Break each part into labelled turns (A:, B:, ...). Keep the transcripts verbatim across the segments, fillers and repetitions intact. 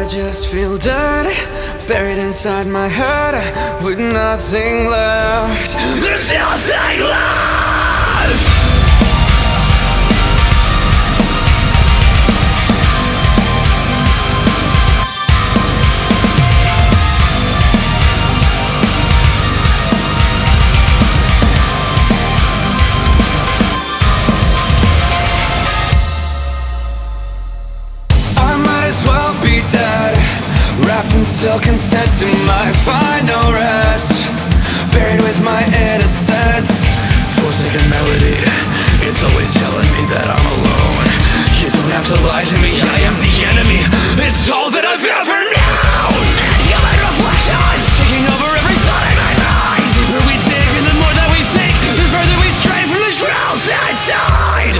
A: I just feel dead, buried inside my head, with nothing left. There's nothing left! Wrapped in silk and sent to my final rest, buried with my innocence. Forsaken melody, it's always telling me that I'm alone. You don't have to lie to me, I am the enemy. It's all that I've ever known. Human reflections taking over every thought in my mind. The deeper we dig and the more that we think, the further we stray from the truth inside.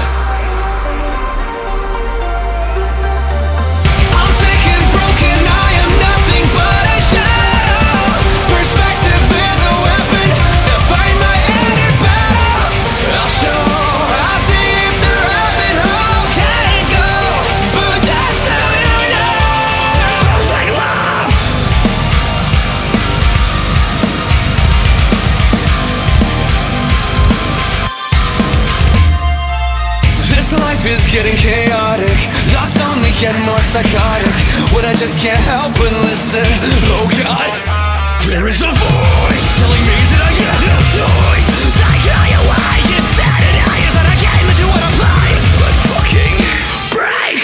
A: Life is getting chaotic, thoughts only get more psychotic, when I just can't help but listen. Oh God, there is a voice telling me that I have no choice. Take me away, insanity is not a game into what I'm playing. Let fucking break.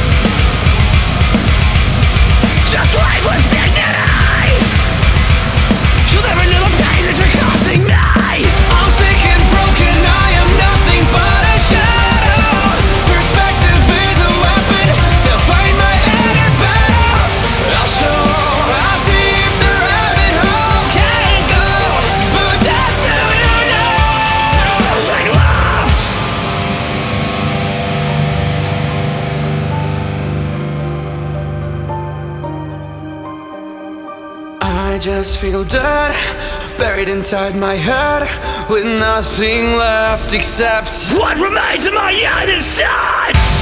A: Just live with dignity. You'll never know the pain that you're causing me. I'm sick and broken, I am nothing but a shadow. I just feel dead, buried inside my head, with nothing left except what remains of my innocence.